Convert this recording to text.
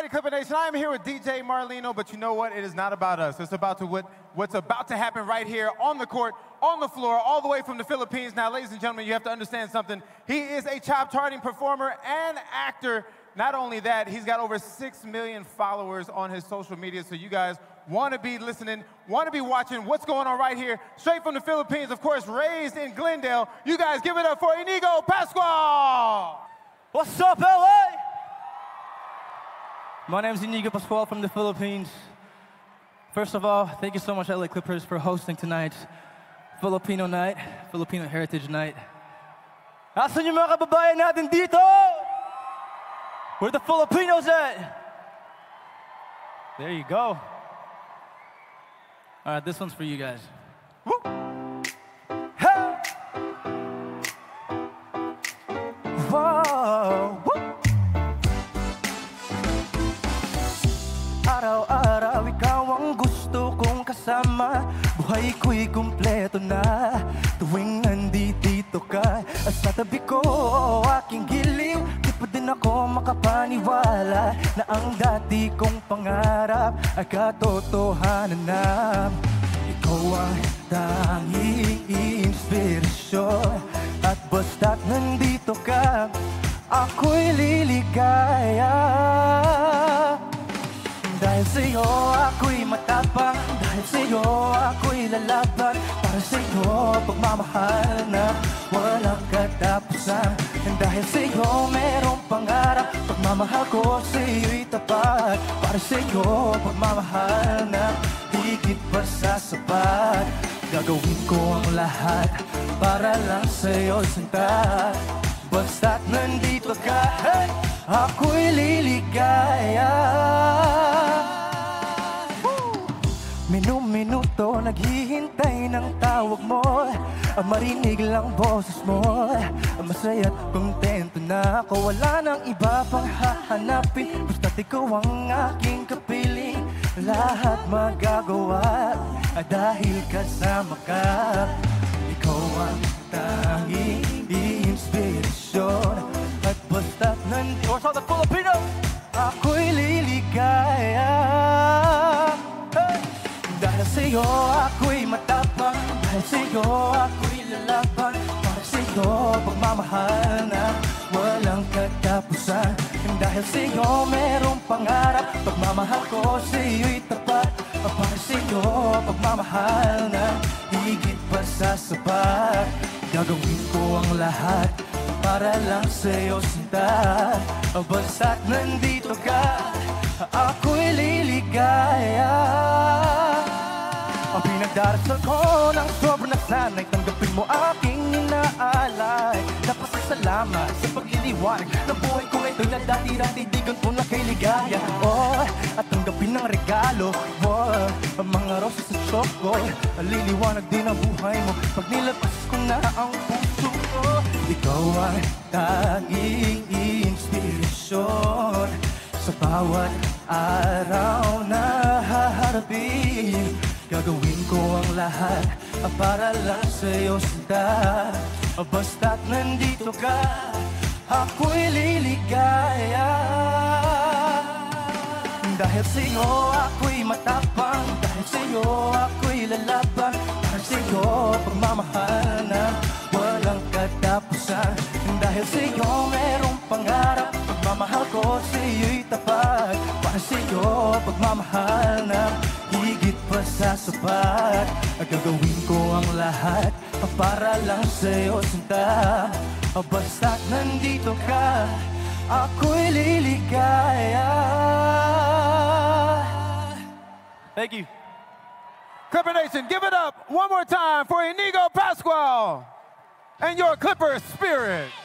righty, Clipper Nation, I am here with DJ Marlino, but you know what? It is not about us. It's about what's about to happen right here on the court, on the floor, all the way from the Philippines. Now, ladies and gentlemen, you have to understand something. He is a chop-charting performer and actor. Not only that, he's got over 6 million followers on his social media, so you guys want to be listening, want to be watching what's going on right here, straight from the Philippines, of course, raised in Glendale. You guys give it up for INIGO PASCUAL! What's up, LA? My name is Iñigo PASCUAL from the Philippines. First of all, thank you so much, LA Clippers, for hosting tonight's Filipino Night, Filipino Heritage Night. Asan yung mga kababayan natin dito? Where the Filipinos at? There you go. All right, this one's for you guys. Woo! Hey! Whoa! Woo! Araw-araw ikaw ang gusto kong kasama. Buhay ko'y kumpleto na tuwing nandito ka. At sa tabi ko o aking giliw, di pa din ako makapaniwala na ang dati kong pangarap ay katotohanan na. Ikaw ang tanging inspirasyon, at basta't nandito ka, ako'y liligaya. Dahil sa'yo ako'y matapang, dahil sa'yo ako'y lalaban, para sa'yo pagmamahal na walang katapusan. Dahil sa'yo merong pangarap, pagmamahal ko sa'yo'y tapat, para sa'yo pagmamahal na higit pa sa sapat. Gagawin ko ang lahat para lang sa'yo, sinta. Basta't nandito ka, hey, ako'y liligaya. Minuto naghihintay ng tawag mo, marinig lang boses mo. Masaya't kontento na ako, wala nang iba pang hahanapin. Basta't ikaw ang aking kapiling, lahat magagawa dahil kasama ka. Ikaw ang tanging inspirasyon, at basta't nandito sa the Filipinos, ako'y liligaya. Hey! Dahil sa'yo ako'y matapang, dahil sa'yo ako'y lalaban, para sa'yo pagmamahal na walang katapusan. Dahil sa'yo merong pangarap, pagmamahal ko sa'yo'y tapat, para sa'yo pagmamahal na higit pa sa sapat. Gagawin ko ang lahat para lang sa'yo, sinta. Basta't nandito ka, ako'y liligaya. Ang pinagdarasal ko ng sobrang nasanay, tanggapin mo aking inaalay. Napasasalamat sa pagliliwanag ng buhay ko ito'y nadati-ratidigan ko na kay ligaya. Oh, at tanggapin ng regalo, oh, ang mga rosas sa choco. Liliwanag din ang buhay mo pag nilabas ko na ang puso ko. Ikaw ang tanging inspirasyon sa bawat araw na haharapin. Gagawin ko ang lahat para lang sa'yo, sinta. Basta't nandito ka, ako'y liligaya. Dahil sa'yo ako'y matapang, dahil sa'yo ako'y lalaban, para sa'yo pagmamahal na walang katapusan. Dahil sa'yo merong pangarap, pagmamahal ko sa'yo'y tapat, para sa'yo pagmamahal na higit pa sa sapat. Gagawin ko ang lahat para lang sa'yo, sinta. Basta't nandito ka, ako'y liligaya. Thank you. Clipper Nation, give it up one more time for INIGO PASCUAL and your Clipper spirit.